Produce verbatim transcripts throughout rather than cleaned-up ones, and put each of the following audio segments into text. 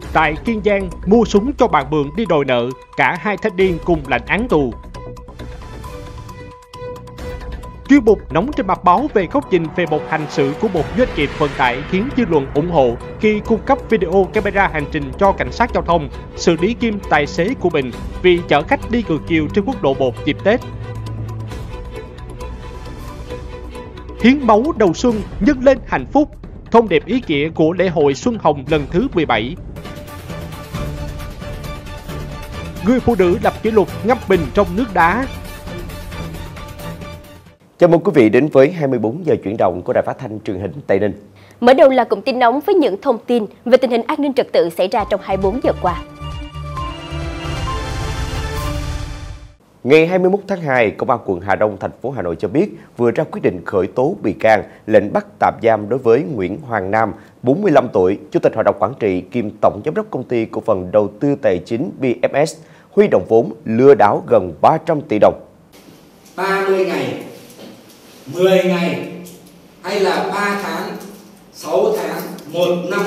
Tại Kiên Giang, mua súng cho bạn Mượn đi đòi nợ, cả hai thanh niên cùng lãnh án tù. Chuyên mục nóng trên mặt báo về góc nhìn về một hành xử của một doanh nghiệp vận tải khiến dư luận ủng hộ khi cung cấp video camera hành trình cho cảnh sát giao thông xử lý nghiêm tài xế của mình vì chở khách đi ngược chiều trên quốc lộ một dịp Tết. Hiến máu đầu xuân nhân lên hạnh phúc, thông điệp ý nghĩa của lễ hội Xuân Hồng lần thứ mười bảy. Người phụ nữ lập kỷ lục ngâm mình trong nước đá. Chào mừng quý vị đến với hai mươi bốn giờ chuyển động của Đài Phát thanh Truyền hình Tây Ninh. Mở đầu là cụm tin nóng với những thông tin về tình hình an ninh trật tự xảy ra trong hai mươi bốn giờ qua. Ngày hai mươi mốt tháng hai, Công an quận Hà Đông, thành phố Hà Nội cho biết vừa ra quyết định khởi tố bị can, lệnh bắt tạm giam đối với Nguyễn Hoàng Nam, bốn mươi lăm tuổi, Chủ tịch Hội đồng Quản trị kiêm Tổng Giám đốc Công ty Cổ phần Đầu tư Tài chính bê ép ét, huy động vốn lừa đảo gần ba trăm tỷ đồng. ba mươi ngày, mười ngày hay là ba tháng, sáu tháng, một năm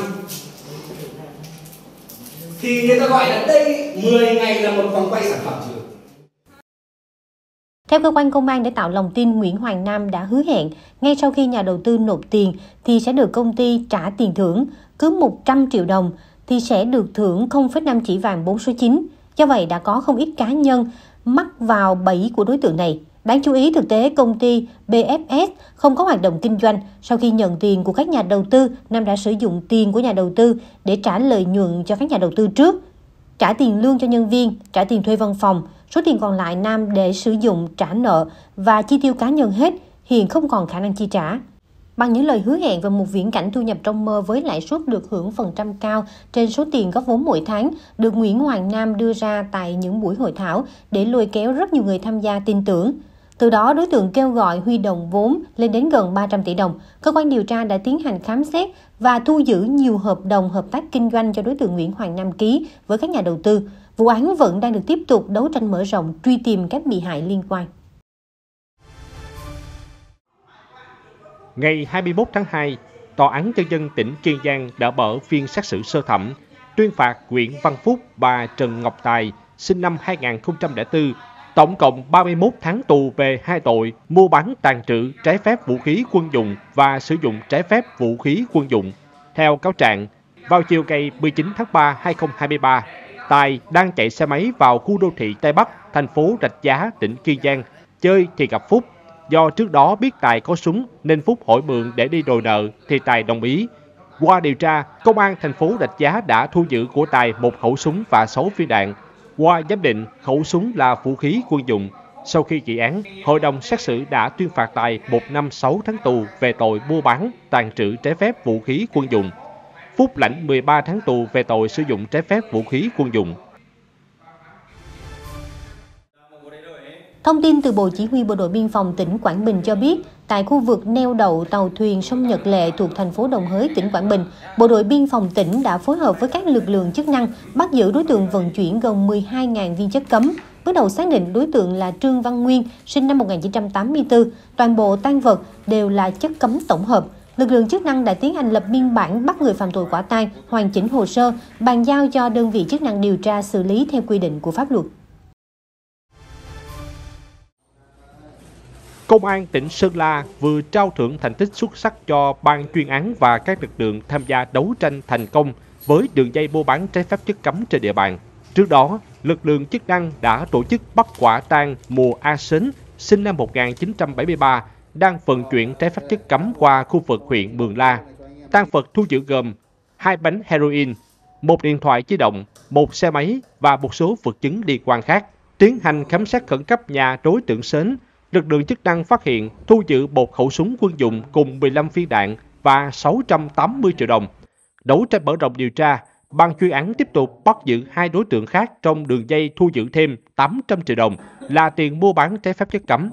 thì người ta gọi là đây mười ngày là một vòng quay sản phẩm chưa? Theo cơ quan công an, để tạo lòng tin, Nguyễn Hoàng Nam đã hứa hẹn ngay sau khi nhà đầu tư nộp tiền thì sẽ được công ty trả tiền thưởng, cứ một trăm triệu đồng thì sẽ được thưởng không phẩy năm chỉ vàng bốn số chín. Do vậy đã có không ít cá nhân mắc vào bẫy của đối tượng này. Đáng chú ý, thực tế công ty bê ép ét không có hoạt động kinh doanh. Sau khi nhận tiền của các nhà đầu tư, Nam đã sử dụng tiền của nhà đầu tư để trả lợi nhuận cho các nhà đầu tư trước, trả tiền lương cho nhân viên, trả tiền thuê văn phòng. Số tiền còn lại Nam để sử dụng trả nợ và chi tiêu cá nhân hết, hiện không còn khả năng chi trả. Bằng những lời hứa hẹn và một viễn cảnh thu nhập trong mơ với lãi suất được hưởng phần trăm cao trên số tiền góp vốn mỗi tháng, được Nguyễn Hoàng Nam đưa ra tại những buổi hội thảo để lôi kéo rất nhiều người tham gia tin tưởng. Từ đó, đối tượng kêu gọi huy động vốn lên đến gần ba trăm tỷ đồng. Cơ quan điều tra đã tiến hành khám xét và thu giữ nhiều hợp đồng hợp tác kinh doanh cho đối tượng Nguyễn Hoàng Nam ký với các nhà đầu tư. Vụ án vẫn đang được tiếp tục đấu tranh mở rộng, truy tìm các bị hại liên quan. Ngày hai mươi mốt tháng hai, Tòa án Nhân dân tỉnh Kiên Giang đã mở phiên xét xử sơ thẩm, tuyên phạt Nguyễn Văn Phúc và Trần Ngọc Tài, sinh năm hai nghìn không trăm lẻ bốn, tổng cộng ba mươi mốt tháng tù về hai tội mua bán, tàng trữ trái phép vũ khí quân dụng và sử dụng trái phép vũ khí quân dụng. Theo cáo trạng, vào chiều ngày mười chín tháng ba năm hai nghìn không trăm hai mươi ba, Tài đang chạy xe máy vào khu đô thị Tây Bắc, thành phố Rạch Giá, tỉnh Kiên Giang, chơi thì gặp Phúc. Do trước đó biết Tài có súng nên Phúc hỏi mượn để đi đòi nợ thì Tài đồng ý. Qua điều tra, Công an thành phố Rạch Giá đã thu giữ của Tài một khẩu súng và sáu viên đạn. Qua giám định, khẩu súng là vũ khí quân dụng. Sau khi nghị án, hội đồng xét xử đã tuyên phạt Tài một năm sáu tháng tù về tội mua bán, tàng trữ trái phép vũ khí quân dụng. Phúc lãnh mười ba tháng tù về tội sử dụng trái phép vũ khí quân dụng. Thông tin từ Bộ Chỉ huy Bộ đội Biên phòng tỉnh Quảng Bình cho biết, tại khu vực neo đậu tàu thuyền sông Nhật Lệ thuộc thành phố Đồng Hới, tỉnh Quảng Bình, Bộ đội Biên phòng tỉnh đã phối hợp với các lực lượng chức năng bắt giữ đối tượng vận chuyển gần mười hai nghìn viên chất cấm. Bước đầu xác định đối tượng là Trương Văn Nguyên, sinh năm một nghìn chín trăm tám mươi tư. Toàn bộ tang vật đều là chất cấm tổng hợp. Lực lượng chức năng đã tiến hành lập biên bản bắt người phạm tội quả tang, hoàn chỉnh hồ sơ, bàn giao cho đơn vị chức năng điều tra xử lý theo quy định của pháp luật. Công an tỉnh Sơn La vừa trao thưởng thành tích xuất sắc cho ban chuyên án và các lực lượng tham gia đấu tranh thành công với đường dây mua bán trái phép chất cấm trên địa bàn. Trước đó, lực lượng chức năng đã tổ chức bắt quả tang Mùa A Sến, sinh năm một nghìn chín trăm bảy mươi ba, đang vận chuyển trái phép chất cấm qua khu vực huyện Mường La. Tang vật thu giữ gồm hai bánh heroin, một điện thoại di động, một xe máy và một số vật chứng liên quan khác. Tiến hành khám xét khẩn cấp nhà đối tượng Sến, lực lượng chức năng phát hiện thu giữ một khẩu súng quân dụng cùng mười lăm viên đạn và sáu trăm tám mươi triệu đồng. Đấu tranh mở rộng điều tra, ban chuyên án tiếp tục bắt giữ hai đối tượng khác trong đường dây, thu giữ thêm tám trăm triệu đồng là tiền mua bán trái phép chất cấm.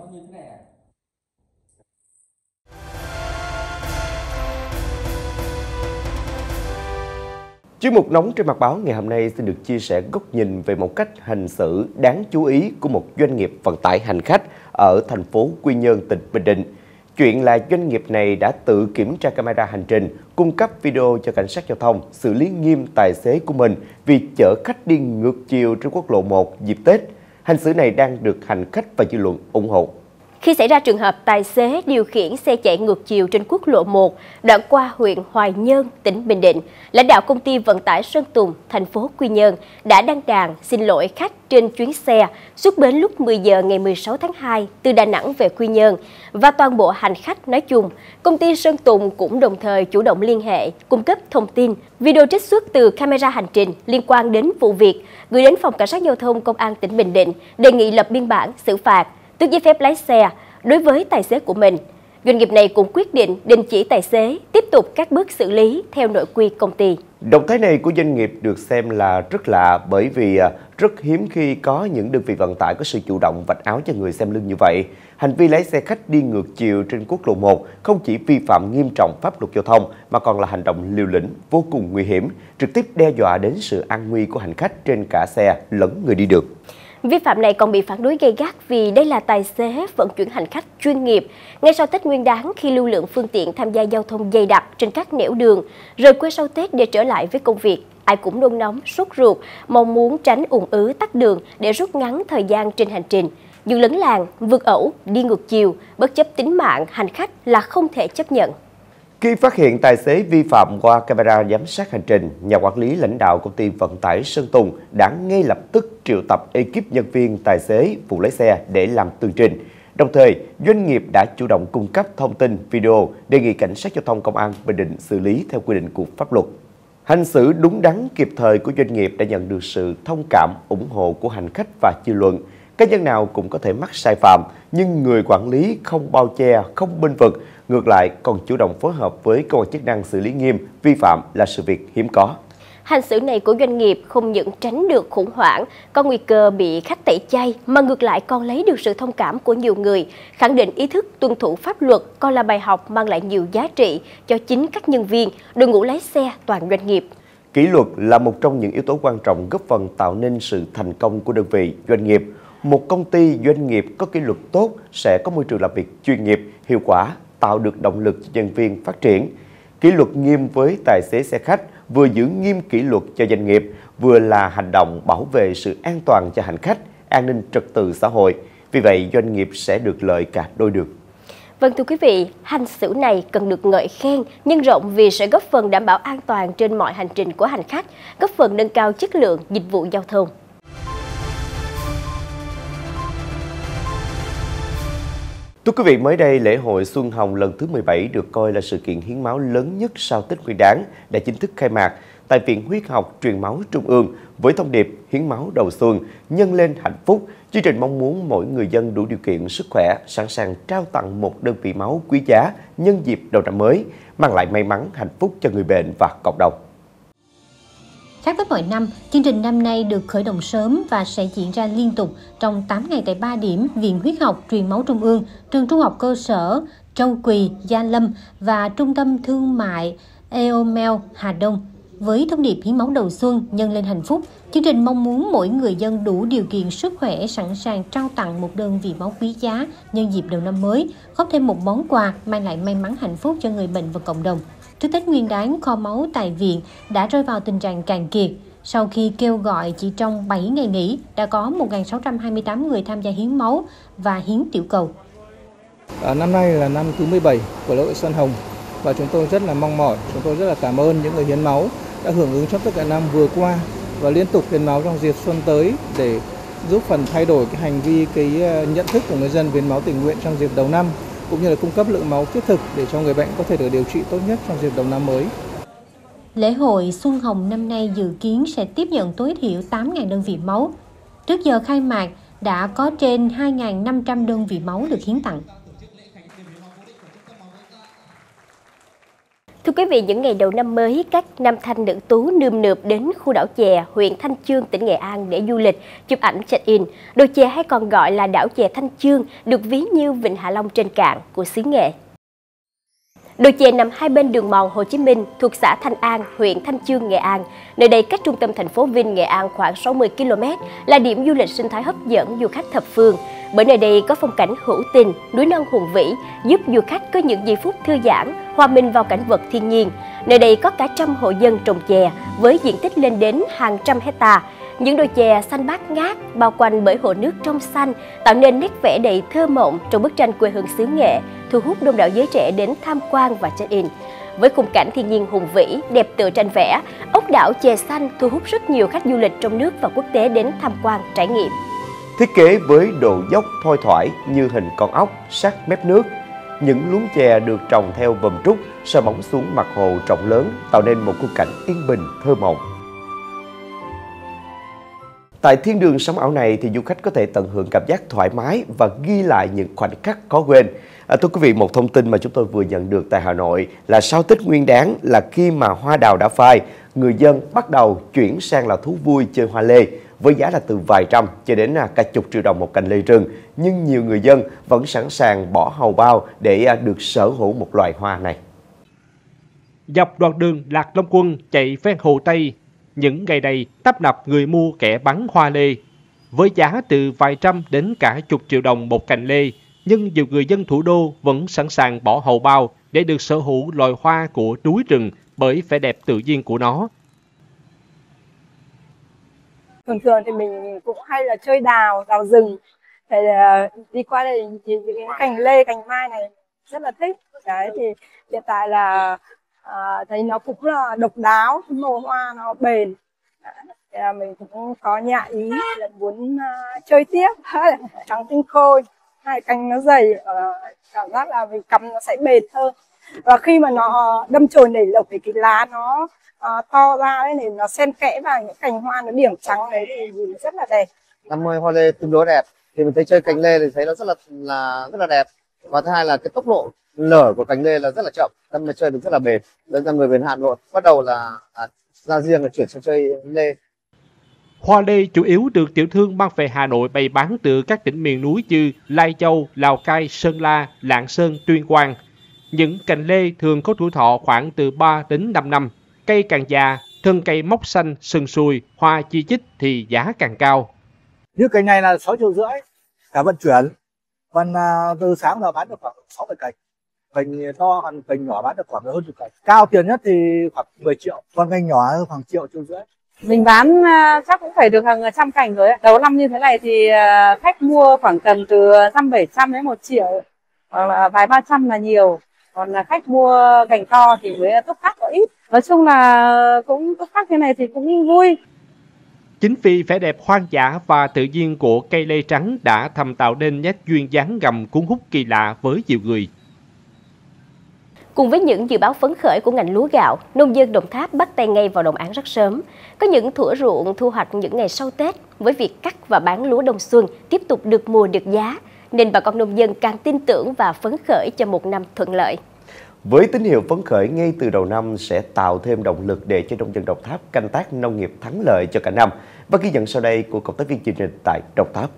Chuyên mục nóng trên mặt báo ngày hôm nay xin được chia sẻ góc nhìn về một cách hành xử đáng chú ý của một doanh nghiệp vận tải hành khách ở thành phố Quy Nhơn, tỉnh Bình Định. Chuyện là doanh nghiệp này đã tự kiểm tra camera hành trình, cung cấp video cho cảnh sát giao thông, xử lý nghiêm tài xế của mình vì chở khách đi ngược chiều trên quốc lộ một dịp Tết. Hành xử này đang được hành khách và dư luận ủng hộ. Khi xảy ra trường hợp tài xế điều khiển xe chạy ngược chiều trên quốc lộ một, đoạn qua huyện Hoài Nhơn, tỉnh Bình Định, lãnh đạo công ty vận tải Sơn Tùng, thành phố Quy Nhơn đã đăng đàn xin lỗi khách trên chuyến xe xuất bến lúc mười giờ ngày mười sáu tháng hai từ Đà Nẵng về Quy Nhơn và toàn bộ hành khách nói chung. Công ty Sơn Tùng cũng đồng thời chủ động liên hệ, cung cấp thông tin, video trích xuất từ camera hành trình liên quan đến vụ việc, gửi đến Phòng Cảnh sát Giao thông Công an tỉnh Bình Định đề nghị lập biên bản xử phạt, tước giấy phép lái xe đối với tài xế của mình. Doanh nghiệp này cũng quyết định đình chỉ tài xế, tiếp tục các bước xử lý theo nội quy công ty. Động thái này của doanh nghiệp được xem là rất lạ bởi vì rất hiếm khi có những đơn vị vận tải có sự chủ động vạch áo cho người xem lưng như vậy. Hành vi lái xe khách đi ngược chiều trên quốc lộ một không chỉ vi phạm nghiêm trọng pháp luật giao thông mà còn là hành động liều lĩnh, vô cùng nguy hiểm, trực tiếp đe dọa đến sự an nguy của hành khách trên cả xe lẫn người đi đường. Vi phạm này còn bị phản đối gay gắt vì đây là tài xế vận chuyển hành khách chuyên nghiệp. Ngay sau Tết Nguyên đán, khi lưu lượng phương tiện tham gia giao thông dày đặc trên các nẻo đường, rời quê sau Tết để trở lại với công việc, ai cũng nôn nóng, sốt ruột, mong muốn tránh ùn ứ tắc đường để rút ngắn thời gian trên hành trình. Nhưng lấn làng, vượt ẩu, đi ngược chiều, bất chấp tính mạng hành khách là không thể chấp nhận. Khi phát hiện tài xế vi phạm qua camera giám sát hành trình, nhà quản lý lãnh đạo công ty vận tải Sơn Tùng đã ngay lập tức triệu tập ekip nhân viên tài xế, phụ lái xe để làm tường trình. Đồng thời, doanh nghiệp đã chủ động cung cấp thông tin, video đề nghị cảnh sát giao thông Công an Bình Định xử lý theo quy định của pháp luật. Hành xử đúng đắn kịp thời của doanh nghiệp đã nhận được sự thông cảm, ủng hộ của hành khách và dư luận. Cá nhân nào cũng có thể mắc sai phạm, nhưng người quản lý không bao che, không bênh vực, ngược lại còn chủ động phối hợp với cơ quan chức năng xử lý nghiêm vi phạm là sự việc hiếm có. Hành xử này của doanh nghiệp không những tránh được khủng hoảng, có nguy cơ bị khách tẩy chay, mà ngược lại còn lấy được sự thông cảm của nhiều người, khẳng định ý thức tuân thủ pháp luật còn là bài học mang lại nhiều giá trị cho chính các nhân viên, đội ngũ lái xe toàn doanh nghiệp. Kỷ luật là một trong những yếu tố quan trọng góp phần tạo nên sự thành công của đơn vị, doanh nghiệp. Một công ty, doanh nghiệp có kỷ luật tốt sẽ có môi trường làm việc chuyên nghiệp, hiệu quả, tạo được động lực cho nhân viên phát triển. Kỷ luật nghiêm với tài xế xe khách vừa giữ nghiêm kỷ luật cho doanh nghiệp, vừa là hành động bảo vệ sự an toàn cho hành khách, an ninh trật tự xã hội. Vì vậy, doanh nghiệp sẽ được lợi cả đôi đường. Vâng thưa quý vị, hành xử này cần được ngợi khen, nhân rộng vì sẽ góp phần đảm bảo an toàn trên mọi hành trình của hành khách, góp phần nâng cao chất lượng dịch vụ giao thông. Thưa quý vị, mới đây lễ hội Xuân Hồng lần thứ mười bảy được coi là sự kiện hiến máu lớn nhất sau Tết Nguyên đán đã chính thức khai mạc tại Viện Huyết học Truyền máu Trung ương với thông điệp hiến máu đầu xuân, nhân lên hạnh phúc. Chương trình mong muốn mỗi người dân đủ điều kiện sức khỏe sẵn sàng trao tặng một đơn vị máu quý giá nhân dịp đầu năm mới, mang lại may mắn, hạnh phúc cho người bệnh và cộng đồng. Khác với mọi năm, chương trình năm nay được khởi động sớm và sẽ diễn ra liên tục trong tám ngày tại ba điểm Viện Huyết học Truyền máu Trung ương, Trường Trung học cơ sở Châu Quỳ, Gia Lâm và Trung tâm Thương mại Eomel Hà Đông. Với thông điệp hiến máu đầu xuân, nhân lên hạnh phúc, chương trình mong muốn mỗi người dân đủ điều kiện sức khỏe sẵn sàng trao tặng một đơn vị máu quý giá nhân dịp đầu năm mới, góp thêm một món quà mang lại may mắn hạnh phúc cho người bệnh và cộng đồng. Trước Tết Nguyên đán, kho máu tại viện đã rơi vào tình trạng cạn kiệt. Sau khi kêu gọi chỉ trong bảy ngày nghỉ, đã có một nghìn sáu trăm hai mươi tám người tham gia hiến máu và hiến tiểu cầu. À, năm nay là năm thứ mười bảy của lễ hội Xuân Hồng và chúng tôi rất là mong mỏi, chúng tôi rất là cảm ơn những người hiến máu đã hưởng ứng trong tất cả năm vừa qua và liên tục hiến máu trong dịp xuân tới để giúp phần thay đổi cái hành vi, cái nhận thức của người dân hiến máu tình nguyện trong dịp đầu năm, cũng như là cung cấp lượng máu thiết thực để cho người bệnh có thể được điều trị tốt nhất trong dịp đầu năm mới. Lễ hội Xuân Hồng năm nay dự kiến sẽ tiếp nhận tối thiểu tám nghìn đơn vị máu. Trước giờ khai mạc đã có trên hai nghìn năm trăm đơn vị máu được hiến tặng. Thưa quý vị, những ngày đầu năm mới, các nam thanh nữ tú nườm nượp đến khu đảo chè, huyện Thanh Chương, tỉnh Nghệ An để du lịch, chụp ảnh check-in. Đồi chè hay còn gọi là đảo chè Thanh Chương được ví như Vịnh Hạ Long trên cạn của xứ Nghệ. Đồi chè nằm hai bên đường mòn Hồ Chí Minh thuộc xã Thanh An, huyện Thanh Chương, Nghệ An. Nơi đây cách trung tâm thành phố Vinh, Nghệ An khoảng sáu mươi ki lô mét, là điểm du lịch sinh thái hấp dẫn du khách thập phương. bởi nơi đây có phong cảnh hữu tình, núi non hùng vĩ, giúp du khách có những giây phút thư giãn, hòa mình vào cảnh vật thiên nhiên. Nơi đây có cả trăm hộ dân trồng chè với diện tích lên đến hàng trăm hecta. Những đồi chè xanh bát ngát bao quanh bởi hồ nước trong xanh tạo nên nét vẽ đầy thơ mộng trong bức tranh quê hương xứ Nghệ, thu hút đông đảo giới trẻ đến tham quan và check-in. Với khung cảnh thiên nhiên hùng vĩ, đẹp tựa tranh vẽ, ốc đảo chè xanh thu hút rất nhiều khách du lịch trong nước và quốc tế đến tham quan trải nghiệm. Thiết kế với độ dốc thoai thoải như hình con ốc sát mép nước, những luống chè được trồng theo vòm trúc soi bóng xuống mặt hồ rộng lớn, tạo nên một khung cảnh yên bình thơ mộng. Tại thiên đường sống ảo này thì du khách có thể tận hưởng cảm giác thoải mái và ghi lại những khoảnh khắc khó quên. À, thưa quý vị, một thông tin mà chúng tôi vừa nhận được tại Hà Nội là sau Tết Nguyên Đán là khi mà hoa đào đã phai, người dân bắt đầu chuyển sang là thú vui chơi hoa lê với giá là từ vài trăm cho đến cả chục triệu đồng một cành lê rừng. Nhưng nhiều người dân vẫn sẵn sàng bỏ hầu bao để được sở hữu một loài hoa này. Dọc đoạn đường Lạc Long Quân chạy ven Hồ Tây, những ngày này tấp nập người mua kẻ bắn hoa lê với giá từ vài trăm đến cả chục triệu đồng một cành lê. Nhưng nhiều người dân thủ đô vẫn sẵn sàng bỏ hầu bao để được sở hữu loài hoa của núi rừng bởi vẻ đẹp tự nhiên của nó. Thường thường thì mình cũng hay là chơi đào, đào rừng. Thì đi qua đây thì những cành lê, cành mai này rất là thích. Đấy thì hiện tại là à, thấy nó cũng là độc đáo, màu hoa nó bền. Thì là mình cũng có nhà ý là muốn uh, chơi tiếp, trắng tinh khôi. Hai cành nó dày, uh, cảm giác là mình cầm nó sẽ bền hơn. Và khi mà nó đâm chồi nảy lộc thì cái lá nó uh, to ra ấy, thì nó xen kẽ vào những cành hoa nó điểm trắng đấy thì nhìn rất là đẹp. Năm nay hoa lê tương đối đẹp, thì mình thấy chơi cành lê thì thấy nó rất là là rất là đẹp. Và thứ hai là cái tốc độ nở của cành lê là rất là chậm, nên mà chơi được rất là bền. Nên là người bên Hà Nội bắt đầu là à, ra riêng là chuyển sang chơi lê. Hoa lê chủ yếu được tiểu thương mang về Hà Nội bày bán từ các tỉnh miền núi như Lai Châu, Lào Cai, Sơn La, Lạng Sơn, Tuyên Quang. Những cành lê thường có tuổi thọ khoảng từ ba đến năm năm. Cây càng già, thân cây mốc xanh, sần sùi, hoa chi chít thì giá càng cao. Như cành này là sáu triệu rưỡi, cả vận chuyển. Còn uh, từ sáng giờ bán được khoảng sáu bảy cành. Cành to, còn cành nhỏ bán được khoảng hơn chục cành. Cao tiền nhất thì khoảng mười triệu, còn cành nhỏ khoảng triệu, triệu rưỡi. Mình bán uh, chắc cũng phải được hàng trăm cành rồi. Đầu năm như thế này thì uh, khách mua khoảng tầm từ trăm bảy trăm đến một triệu, hoặc là vài ba trăm là nhiều. Còn là khách mua cành to thì với túc khách có ít. Nói chung là cũng túc khách thế này thì cũng vui. Chính vì vẻ đẹp hoang dã và tự nhiên của cây lê trắng đã thầm tạo nên nét duyên dáng ngầm cuốn hút kỳ lạ với nhiều người. Cùng với những dự báo phấn khởi của ngành lúa gạo, nông dân Đồng Tháp bắt tay ngay vào đồng áng rất sớm. Có những thửa ruộng thu hoạch những ngày sau Tết với việc cắt và bán lúa đông xuân tiếp tục được mùa được giá, nên bà con nông dân càng tin tưởng và phấn khởi cho một năm thuận lợi. Với tín hiệu phấn khởi ngay từ đầu năm sẽ tạo thêm động lực để cho nông dân Đồng Tháp canh tác nông nghiệp thắng lợi cho cả năm. Và ghi nhận sau đây của cộng tác viên chương trình tại Đồng Tháp.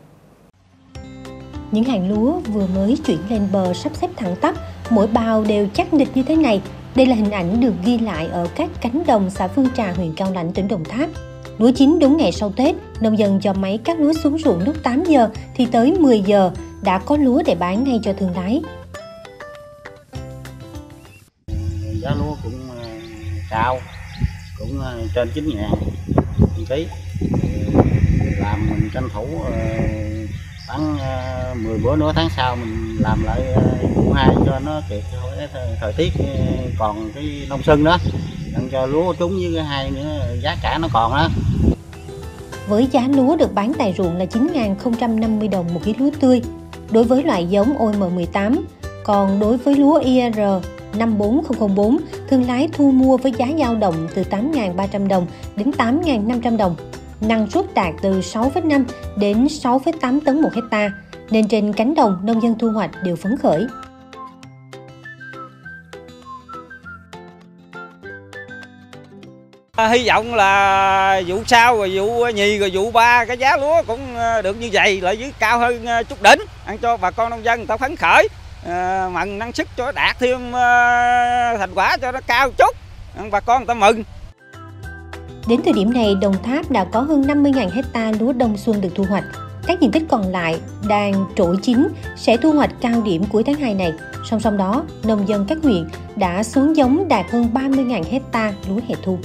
Những hàng lúa vừa mới chuyển lên bờ sắp xếp thẳng tắp, mỗi bao đều chắc nịch như thế này. Đây là hình ảnh được ghi lại ở các cánh đồng xã Phương Trà, huyện Cao Lãnh, tỉnh Đồng Tháp. Lúa chín đúng ngày sau Tết, nông dân cho máy cắt lúa xuống ruộng lúc tám giờ thì tới mười giờ đã có lúa để bán ngay cho thương lái. Giá lúa cũng cao, cũng trên chín ngàn một ký. Làm mình tranh thủ bán mười bữa nữa, tháng sau mình làm lại vụ hai cho nó kịp thời tiết còn cái đông xuân đó, đặng cho lúa trúng với cái hai nữa giá cả nó còn đó. Với giá lúa được bán tại ruộng là chín nghìn không trăm năm mươi đồng một ký lúa tươi đối với loại giống O M mười tám, còn đối với lúa I R năm bốn không không bốn, thương lái thu mua với giá dao động từ tám nghìn ba trăm đồng đến tám nghìn năm trăm đồng. Năng suất đạt từ sáu phẩy năm đến sáu phẩy tám tấn một hecta, nên trên cánh đồng nông dân thu hoạch đều phấn khởi. Hy vọng là vụ sau rồi vụ nhì rồi vụ ba cái giá lúa cũng được như vậy, lại dưới cao hơn chút đỉnh, ăn cho bà con nông dân người ta phấn khởi, à, mừng năng suất cho nó đạt thêm thành quả cho nó cao chút, bà con người ta mừng. Đến thời điểm này, Đồng Tháp đã có hơn năm mươi nghìn hecta lúa đông xuân được thu hoạch. Các diện tích còn lại đang trổ chín sẽ thu hoạch cao điểm cuối tháng hai này. Song song đó, nông dân các huyện đã xuống giống đạt hơn ba mươi nghìn hecta lúa hè thu.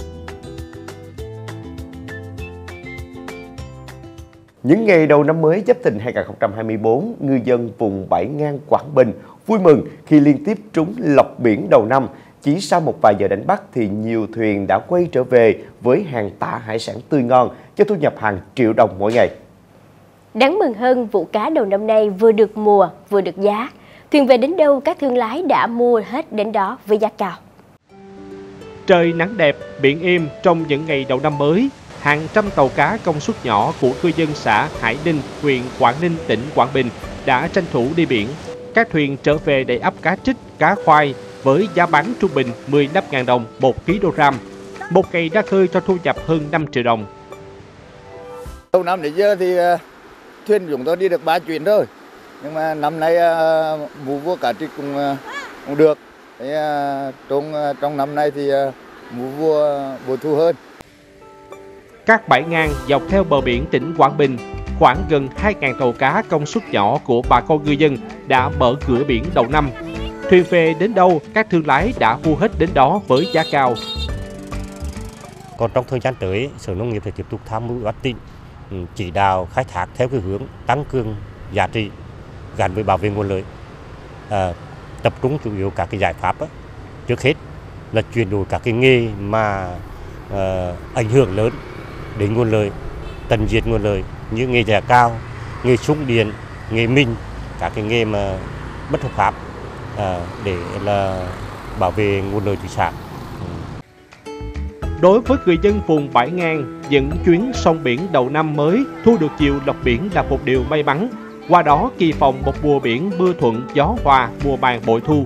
Những ngày đầu năm mới Giáp Thìn hai nghìn không trăm hai mươi tư, ngư dân vùng Bãi Ngang Quảng Bình vui mừng khi liên tiếp trúng lộc biển đầu năm. Chỉ sau một vài giờ đánh bắt thì nhiều thuyền đã quay trở về với hàng tạ hải sản tươi ngon cho thu nhập hàng triệu đồng mỗi ngày. Đáng mừng hơn, vụ cá đầu năm nay vừa được mùa vừa được giá. Thuyền về đến đâu các thương lái đã mua hết đến đó với giá cao. Trời nắng đẹp, biển êm trong những ngày đầu năm mới. Hàng trăm tàu cá công suất nhỏ của cư dân xã Hải Ninh, huyện Quảng Ninh, tỉnh Quảng Bình đã tranh thủ đi biển. Các thuyền trở về đầy ắp cá trích, cá khoai với giá bán trung bình mười lăm nghìn đồng một ki lô gam. Một ngày ra khơi cho thu nhập hơn năm triệu đồng. Đầu năm đến giờ thì uh, thuyền chúng tôi đi được ba chuyến rồi. Nhưng mà năm nay uh, vụ vua cá trích cũng, uh, cũng được. Thế, uh, trong, uh, trong năm nay thì uh, vụ vua bội thu hơn. Các bãi ngang dọc theo bờ biển tỉnh Quảng Bình, khoảng gần hai nghìn tàu cá công suất nhỏ của bà con ngư dân đã mở cửa biển đầu năm. Thuyền về đến đâu, các thương lái đã mua hết đến đó với giá cao. Còn trong thời gian tới, Sở Nông nghiệp sẽ tiếp tục tham mưu Ủy ban tỉnh chỉ đạo khai thác theo cái hướng tăng cường giá trị gắn với bảo vệ nguồn lợi, à, tập trung chủ yếu các cái giải pháp đó. Trước hết là chuyển đổi các cái nghề mà à, ảnh hưởng lớn đến nguồn lợi, tận diệt nguồn lợi như nghề giá cao, nghề sung điện, nghề minh, các cái nghề mà bất hợp pháp à, để là bảo vệ nguồn lợi thủy sản. Đối với người dân vùng Bãi Ngang, những chuyến sông biển đầu năm mới thu được nhiều lộc biển là một điều may mắn. Qua đó kỳ vọng một mùa biển mưa thuận gió hòa, mùa màng bội thu.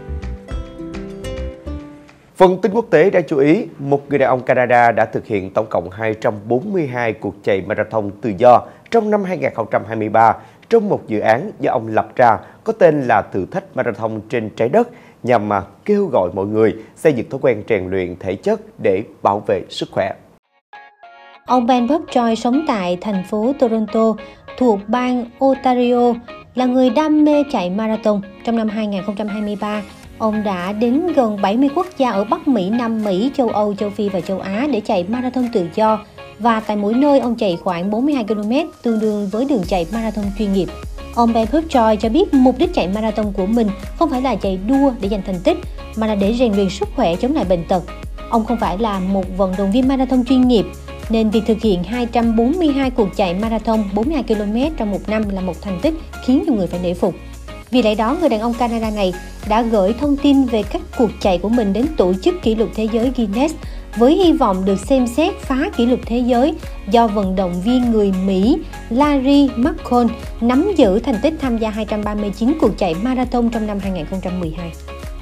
Phần tin quốc tế đáng chú ý, một người đàn ông Canada đã thực hiện tổng cộng hai trăm bốn mươi hai cuộc chạy marathon tự do trong năm hai nghìn không trăm hai mươi ba trong một dự án do ông lập ra có tên là Thử thách Marathon trên trái đất, nhằm mà kêu gọi mọi người xây dựng thói quen rèn luyện thể chất để bảo vệ sức khỏe. Ông Ben Bobjoy sống tại thành phố Toronto thuộc bang Ontario, là người đam mê chạy marathon. Trong năm hai nghìn không trăm hai mươi ba, ông đã đến gần bảy mươi quốc gia ở Bắc Mỹ, Nam Mỹ, châu Âu, châu Phi và châu Á để chạy marathon tự do. Và tại mỗi nơi ông chạy khoảng bốn mươi hai ki lô mét, tương đương với đường chạy marathon chuyên nghiệp. Ông Ben Bobjoy cho biết mục đích chạy marathon của mình không phải là chạy đua để giành thành tích, mà là để rèn luyện sức khỏe chống lại bệnh tật. Ông không phải là một vận động viên marathon chuyên nghiệp, nên việc thực hiện hai trăm bốn mươi hai cuộc chạy marathon bốn mươi hai ki lô mét trong một năm là một thành tích khiến nhiều người phải nể phục. Vì lẽ đó, người đàn ông Canada này đã gửi thông tin về các cuộc chạy của mình đến tổ chức kỷ lục thế giới Guinness với hy vọng được xem xét phá kỷ lục thế giới do vận động viên người Mỹ Larry McCone nắm giữ thành tích tham gia hai trăm ba mươi chín cuộc chạy marathon trong năm hai nghìn không trăm mười hai.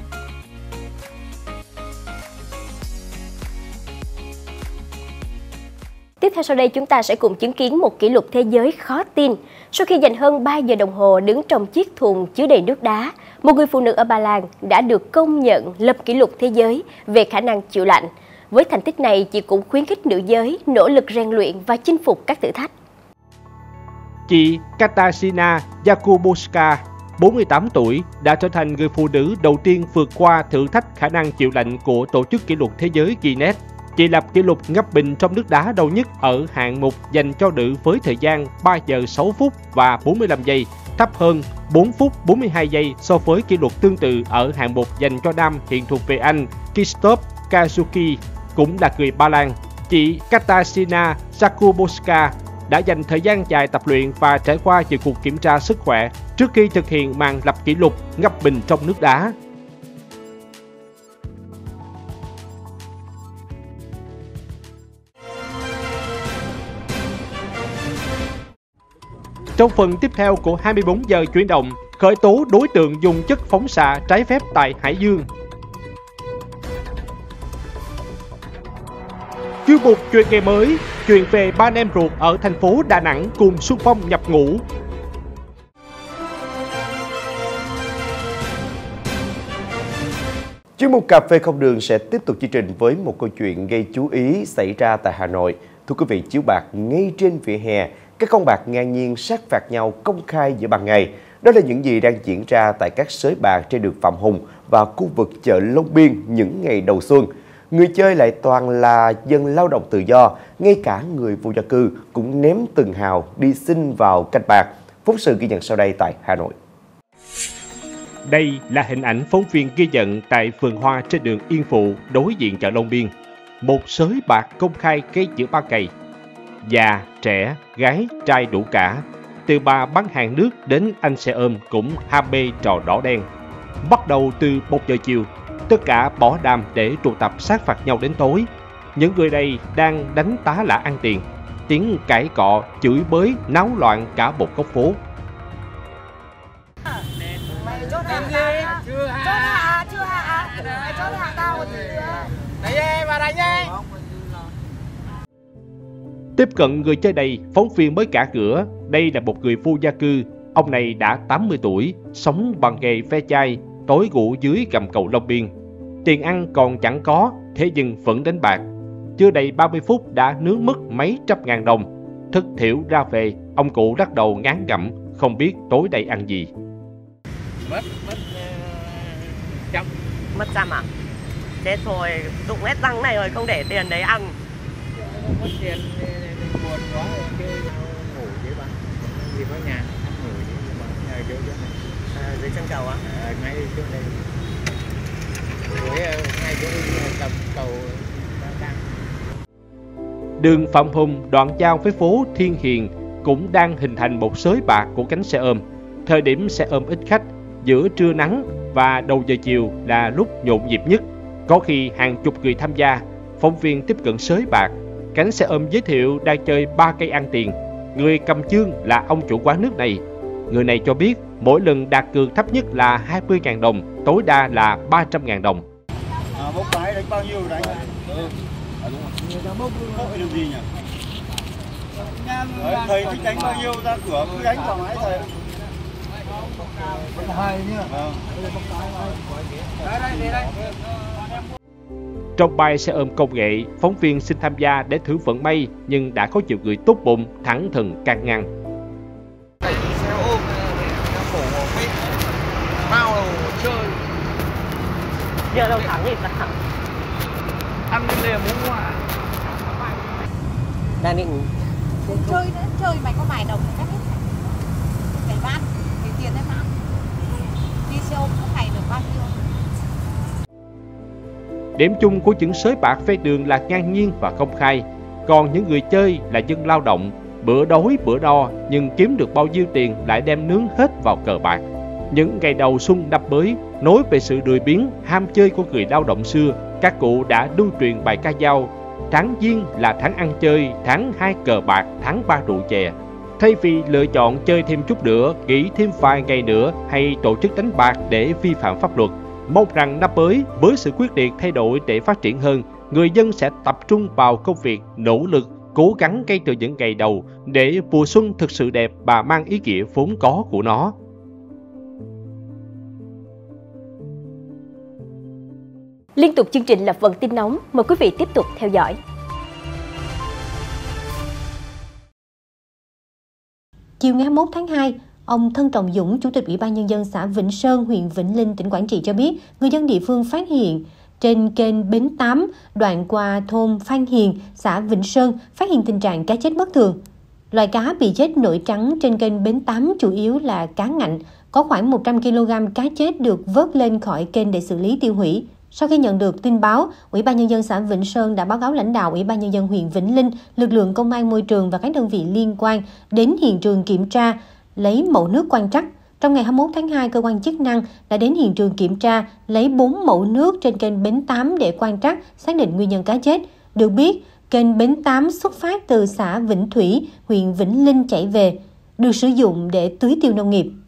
Tiếp theo sau đây chúng ta sẽ cùng chứng kiến một kỷ lục thế giới khó tin. Sau khi dành hơn ba giờ đồng hồ đứng trong chiếc thùng chứa đầy nước đá, một người phụ nữ ở Ba Lan đã được công nhận lập kỷ lục thế giới về khả năng chịu lạnh. Với thành tích này, chị cũng khuyến khích nữ giới nỗ lực rèn luyện và chinh phục các thử thách. Chị Katarzyna Jakubowska, bốn mươi tám tuổi, đã trở thành người phụ nữ đầu tiên vượt qua thử thách khả năng chịu lạnh của tổ chức kỷ lục thế giới Guinness. Chị lập kỷ lục ngâm bình trong nước đá lâu nhất ở hạng mục dành cho nữ với thời gian ba giờ sáu phút và bốn mươi lăm giây, thấp hơn bốn phút bốn mươi hai giây so với kỷ lục tương tự ở hạng mục dành cho nam hiện thuộc về Anh Krzysztof Kazuki, cũng là người Ba Lan. Chị Katarzyna Jakubowska đã dành thời gian dài tập luyện và trải qua nhiều cuộc kiểm tra sức khỏe trước khi thực hiện màn lập kỷ lục ngâm bình trong nước đá. Trong phần tiếp theo của hai mươi bốn giờ chuyển động, khởi tố đối tượng dùng chất phóng xạ trái phép tại Hải Dương. Chuyên mục chuyện nghề mới, chuyện về ba anh em ruột ở thành phố Đà Nẵng cùng xung phong nhập ngũ. Chuyên mục Cà phê không đường sẽ tiếp tục chương trình với một câu chuyện gây chú ý xảy ra tại Hà Nội. Thưa quý vị, chiếu bạc ngay trên vỉa hè, Các con bạc ngang nhiên sát phạt nhau công khai giữa ban ngày. Đó là những gì đang diễn ra tại các sới bạc trên đường Phạm Hùng và khu vực chợ Long Biên những ngày đầu xuân. Người chơi lại toàn là dân lao động tự do, ngay cả người vô gia cư cũng ném từng hào đi xin vào canh bạc. Phóng sự ghi nhận sau đây tại Hà Nội. Đây là hình ảnh phóng viên ghi nhận tại vườn hoa trên đường Yên Phụ đối diện chợ Long Biên. Một sới bạc công khai ngay giữa ban ngày. Già, trẻ, gái, trai đủ cả. Từ bà bán hàng nước đến anh xe ôm cũng ham mê trò đỏ đen. Bắt đầu từ một giờ chiều, tất cả bỏ đàm để tụ tập sát phạt nhau đến tối. Những người đây đang đánh tá lả ăn tiền. Tiếng cãi cọ, chửi bới, náo loạn cả một góc phố. Mày chốt hạ tao, chốt hạ, chưa hạ, mày chốt hạ tao còn gì nữa. Đánh em và đánh em. Tiếp cận người chơi này, phóng viên mới cả cửa. Đây là một người vô gia cư. Ông này đã tám mươi tuổi, sống bằng nghề ve chai, tối ngủ dưới gầm cầu Long Biên. Tiền ăn còn chẳng có, thế nhưng vẫn đánh bạc. Chưa đầy ba mươi phút đã nướng mất mấy trăm ngàn đồng. Thức thiểu ra về, ông cụ lắc đầu ngán ngẩm, không biết tối đây ăn gì. Mất, mất trăm. Mất trăm à? Chết thôi, đụng hết răng này rồi, không để tiền đấy ăn. Mất tiền buồn quá rồi kêu ngủ dưới bán. Gì có nhà, ngủ dưới bán nhà dưới chỗ này. À, dưới chân cầu á? À, ngay chỗ này. Dưới ngay chỗ cầm cầu đang. Đường Phạm Hùng đoạn giao với phố Thiên Hiền cũng đang hình thành một sới bạc của cánh xe ôm. Thời điểm xe ôm ít khách, giữa trưa nắng và đầu giờ chiều là lúc nhộn nhịp nhất. Có khi hàng chục người tham gia. Phóng viên tiếp cận sới bạc. Cánh xe ôm giới thiệu đang chơi ba cây ăn tiền. Người cầm chương là ông chủ quán nước này. Người này cho biết mỗi lần đặt cược thấp nhất là hai mươi nghìn đồng, tối đa là ba trăm nghìn đồng. À, bốc cái đánh bao nhiêu đánh? Ừ. À, đúng rồi. Bốc hội được gì nhỉ? Đấy, thầy thích đánh bao nhiêu ra cửa cứ đánh thoải mái thầy. Hai nhá. Vâng. Đây đây đây. Trong bài xe ôm công nghệ, phóng viên xin tham gia để thử vận may nhưng đã có nhiều người tốt bụng thẳng thừng can ngăn. Xe ôm khổ biết bao chơi. Giờ đâu thắng thì ta thắng. Ăn lên là muốn hoa. Đang định chơi nữa, chơi mày có vài đồng chắc hết. Phải bán, cái tiền đấy bán. Đi xe ôm có ngày được bao nhiêu? Điểm chung của những sới bạc ven đường là ngang nhiên và công khai. Còn những người chơi là dân lao động, bữa đói bữa no nhưng kiếm được bao nhiêu tiền lại đem nướng hết vào cờ bạc. Những ngày đầu xuân năm mới, nói về sự lười biếng, ham chơi của người lao động xưa, các cụ đã lưu truyền bài ca dao: tháng Giêng là tháng ăn chơi, tháng hai cờ bạc, tháng ba rượu chè. Thay vì lựa chọn chơi thêm chút nữa, nghỉ thêm vài ngày nữa hay tổ chức đánh bạc để vi phạm pháp luật, mong rằng năm mới với sự quyết liệt thay đổi để phát triển hơn, người dân sẽ tập trung vào công việc, nỗ lực, cố gắng ngay từ những ngày đầu để mùa xuân thực sự đẹp và mang ý nghĩa vốn có của nó. Liên tục chương trình là phần tin nóng, mời quý vị tiếp tục theo dõi. Chiều ngày hai mươi mốt tháng hai, ông Thân Trọng Dũng, Chủ tịch Ủy ban Nhân dân xã Vĩnh Sơn, huyện Vĩnh Linh, tỉnh Quảng Trị cho biết, người dân địa phương phát hiện trên kênh Bến tám, đoạn qua thôn Phan Hiền, xã Vĩnh Sơn, phát hiện tình trạng cá chết bất thường. Loài cá bị chết nổi trắng trên kênh Bến tám chủ yếu là cá ngạnh, có khoảng một trăm ki lô gam cá chết được vớt lên khỏi kênh để xử lý tiêu hủy. Sau khi nhận được tin báo, Ủy ban Nhân dân xã Vĩnh Sơn đã báo cáo lãnh đạo Ủy ban Nhân dân huyện Vĩnh Linh, lực lượng công an môi trường và các đơn vị liên quan đến hiện trường kiểm tra, lấy mẫu nước quan trắc. Trong ngày hai mươi mốt tháng hai, cơ quan chức năng đã đến hiện trường kiểm tra, lấy bốn mẫu nước trên kênh Bến tám để quan trắc, xác định nguyên nhân cá chết. Được biết, kênh Bến tám xuất phát từ xã Vĩnh Thủy, huyện Vĩnh Linh chảy về, được sử dụng để tưới tiêu nông nghiệp.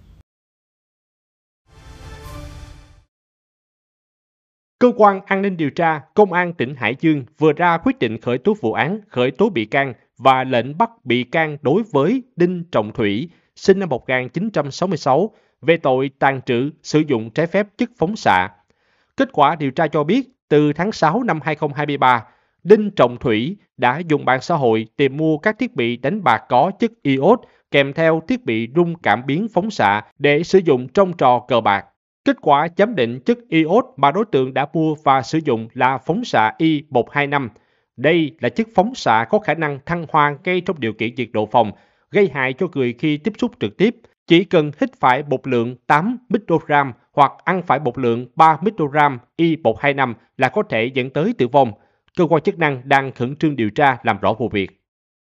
Cơ quan An ninh điều tra, Công an tỉnh Hải Dương vừa ra quyết định khởi tố vụ án, khởi tố bị can và lệnh bắt bị can đối với Đinh Trọng Thủy, sinh năm một nghìn chín trăm sáu mươi sáu, về tội tàng trữ, sử dụng trái phép chất phóng xạ. Kết quả điều tra cho biết, từ tháng sáu năm hai nghìn không trăm hai mươi ba, Đinh Trọng Thủy đã dùng mạng xã hội tìm mua các thiết bị đánh bạc có chất iốt kèm theo thiết bị rung cảm biến phóng xạ để sử dụng trong trò cờ bạc. Kết quả giám định chất iốt mà đối tượng đã mua và sử dụng là phóng xạ I một hai năm. Đây là chất phóng xạ có khả năng thăng hoa ngay trong điều kiện nhiệt độ phòng, gây hại cho người khi tiếp xúc trực tiếp. Chỉ cần hít phải một lượng tám microgram hoặc ăn phải một lượng ba microgram I một hai năm là có thể dẫn tới tử vong. Cơ quan chức năng đang khẩn trương điều tra làm rõ vụ việc.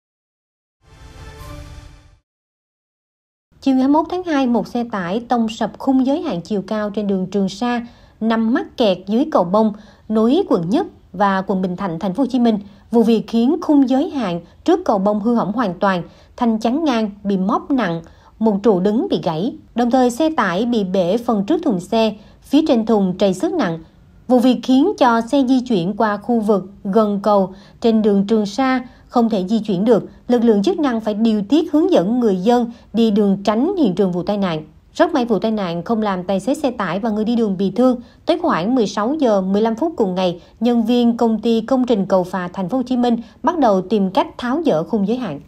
Chiều ngày hai mươi mốt tháng hai, một xe tải tông sập khung giới hạn chiều cao trên đường Trường Sa nằm mắc kẹt dưới cầu Bông, nối quận Nhất và quận Bình Thạnh, thành phố Hồ Chí Minh. Vụ việc khiến khung giới hạn trước cầu Bông hư hỏng hoàn toàn, thanh chắn ngang bị móp nặng, một trụ đứng bị gãy. Đồng thời xe tải bị bể phần trước thùng xe, phía trên thùng trầy xước nặng. Vụ việc khiến cho xe di chuyển qua khu vực gần cầu trên đường Trường Sa không thể di chuyển được. Lực lượng chức năng phải điều tiết hướng dẫn người dân đi đường tránh hiện trường vụ tai nạn. Rất may vụ tai nạn không làm tài xế xe tải và người đi đường bị thương. Tới khoảng mười sáu giờ mười lăm phút cùng ngày, nhân viên công ty công trình cầu phà thành phố Hồ Chí Minh bắt đầu tìm cách tháo dỡ khung giới hạn.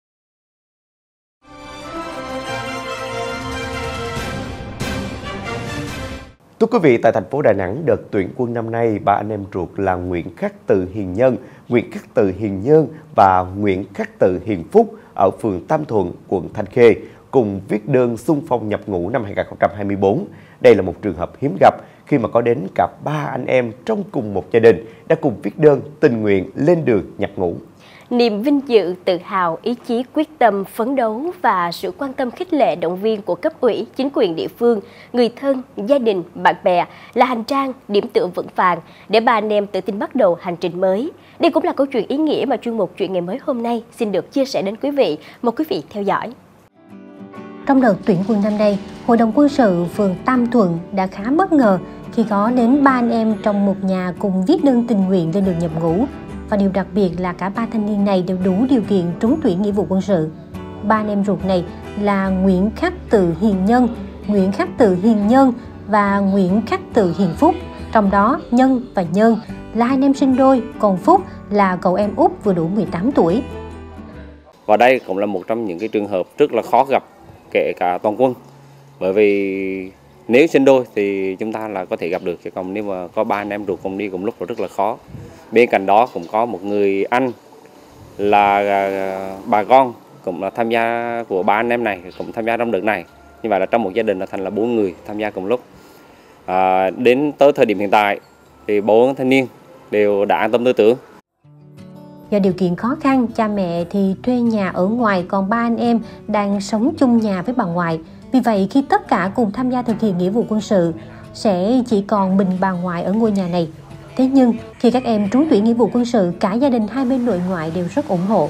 Thưa quý vị, tại thành phố Đà Nẵng, đợt tuyển quân năm nay, ba anh em ruột là Nguyễn Khắc Từ Hiền Nhân, Nguyễn Khắc Từ Hiền Nhân và Nguyễn Khắc Từ Hiền Phúc ở phường Tam Thuận, quận Thanh Khê cùng viết đơn xung phong nhập ngũ năm hai nghìn không trăm hai mươi tư. Đây là một trường hợp hiếm gặp khi mà có đến cả ba anh em trong cùng một gia đình đã cùng viết đơn tình nguyện lên đường nhập ngũ. Niềm vinh dự, tự hào, ý chí quyết tâm, phấn đấu và sự quan tâm khích lệ động viên của cấp ủy, chính quyền địa phương, người thân, gia đình, bạn bè là hành trang, điểm tựa vững vàng để ba anh em tự tin bắt đầu hành trình mới. Đây cũng là câu chuyện ý nghĩa mà chuyên mục Chuyện Ngày Mới hôm nay xin được chia sẻ đến quý vị. Mời quý vị theo dõi. Trong đợt tuyển quân năm nay, Hội đồng quân sự phường Tam Thuận đã khá bất ngờ khi có đến ba anh em trong một nhà cùng viết đơn tình nguyện lên đường nhập ngũ. Và điều đặc biệt là cả ba thanh niên này đều đủ điều kiện trúng tuyển nghĩa vụ quân sự. Ba anh em ruột này là Nguyễn Khắc Từ Hiền Nhân, Nguyễn Khắc Từ Hiền Nhân và Nguyễn Khắc Từ Hiền Phúc. Trong đó Nhân và Nhân là anh em sinh đôi, còn Phúc là cậu em út vừa đủ mười tám tuổi. Và đây cũng là một trong những cái trường hợp rất là khó gặp kể cả toàn quân. Bởi vì nếu sinh đôi thì chúng ta là có thể gặp được, chứ còn nếu mà có ba anh em ruột cùng đi cùng lúc là rất là khó. Bên cạnh đó cũng có một người anh là bà con cũng là tham gia của ba anh em này, cũng tham gia trong đợt này. Như vậy là trong một gia đình là thành là bốn người tham gia cùng lúc. À, đến tới thời điểm hiện tại thì bốn thanh niên đều đã an tâm tư tưởng. Do điều kiện khó khăn, cha mẹ thì thuê nhà ở ngoài, còn ba anh em đang sống chung nhà với bà ngoại. Vì vậy khi tất cả cùng tham gia thực hiện nghĩa vụ quân sự, sẽ chỉ còn mình bà ngoại ở ngôi nhà này. Thế nhưng khi các em trúng tuyển nghĩa vụ quân sự, cả gia đình hai bên nội ngoại đều rất ủng hộ.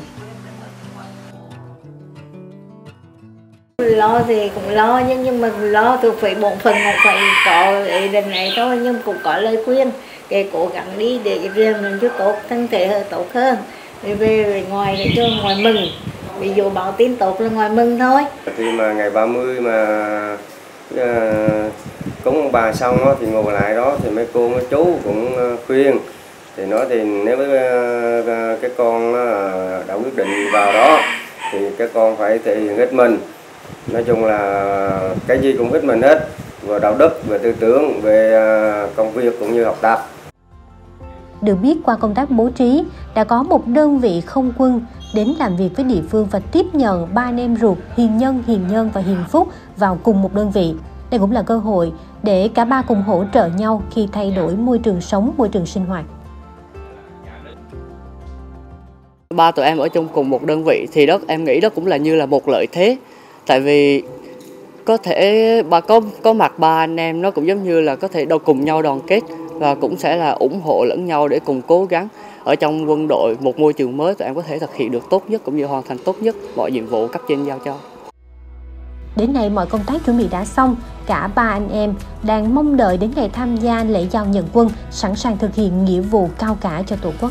Lo thì cũng lo, nhưng nhưng mà lo thuộc phải bổn phận cũng phải có ý định này thôi, nhưng cũng có lời khuyên để cố gắng đi để rèn luyện cho tốt, thân thể tốt hơn, để về ngoài để cho ngoài mừng. Ví dụ báo tin tốt là ngoài mừng thôi. Khi mà ngày ba mươi mà uh, cúng ông bà xong đó, thì ngồi lại đó thì mấy cô mấy chú cũng khuyên, thì nói thì nếu với uh, cái con uh, đã quyết định vào đó thì các con phải thể hiện hết mình. Nói chung là cái gì cũng hết mình hết, về đạo đức, về tư tưởng, về uh, công việc cũng như học tập. Được biết qua công tác bố trí, đã có một đơn vị không quân đến làm việc với địa phương và tiếp nhận ba anh em ruột Hiền Nhân, Hiền Nhân và Hiền Phúc vào cùng một đơn vị. Đây cũng là cơ hội để cả ba cùng hỗ trợ nhau khi thay đổi môi trường sống, môi trường sinh hoạt. Ba tụi em ở chung cùng một đơn vị thì đó em nghĩ đó cũng là như là một lợi thế. Tại vì có thể bà có có mặt ba anh em nó cũng giống như là có thể đâu cùng nhau đoàn kết và cũng sẽ là ủng hộ lẫn nhau để cùng cố gắng ở trong quân đội, một môi trường mới tụi em có thể thực hiện được tốt nhất cũng như hoàn thành tốt nhất mọi nhiệm vụ cấp trên giao cho. Đến nay mọi công tác chuẩn bị đã xong, cả ba anh em đang mong đợi đến ngày tham gia lễ giao nhận quân, sẵn sàng thực hiện nghĩa vụ cao cả cho Tổ quốc.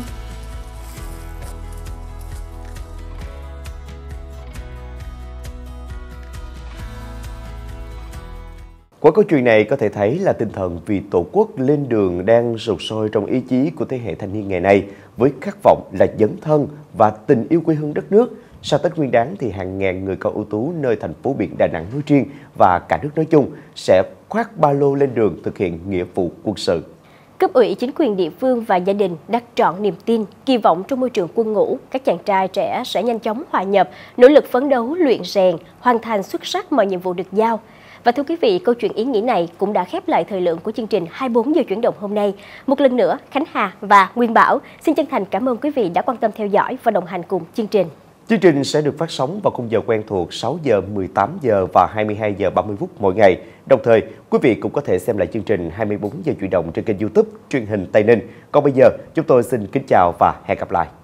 Qua câu chuyện này có thể thấy là tinh thần vì Tổ quốc lên đường đang sục sôi trong ý chí của thế hệ thanh niên ngày nay, với khát vọng là dấn thân và tình yêu quê hương đất nước. Sau Tết Nguyên đán thì hàng ngàn người con ưu tú nơi thành phố biển Đà Nẵng nói riêng và cả nước nói chung sẽ khoác ba lô lên đường thực hiện nghĩa vụ quân sự. Cấp ủy, chính quyền địa phương và gia đình đặt trọn niềm tin, kỳ vọng trong môi trường quân ngũ, các chàng trai trẻ sẽ nhanh chóng hòa nhập, nỗ lực phấn đấu, luyện rèn, hoàn thành xuất sắc mọi nhiệm vụ được giao. Và thưa quý vị, câu chuyện ý nghĩa này cũng đã khép lại thời lượng của chương trình hai mươi bốn giờ chuyển động hôm nay. Một lần nữa, Khánh Hà và Nguyên Bảo xin chân thành cảm ơn quý vị đã quan tâm theo dõi và đồng hành cùng chương trình. Chương trình sẽ được phát sóng vào khung giờ quen thuộc sáu giờ, mười tám giờ và hai mươi hai giờ ba mươi phút mỗi ngày. Đồng thời, quý vị cũng có thể xem lại chương trình hai mươi bốn giờ chuyển động trên kênh YouTube truyền hình Tây Ninh. Còn bây giờ, chúng tôi xin kính chào và hẹn gặp lại.